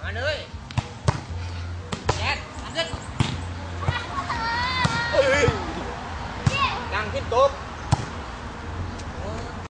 Anh ơi. Nè, anh Dích. Càng tiếp tục.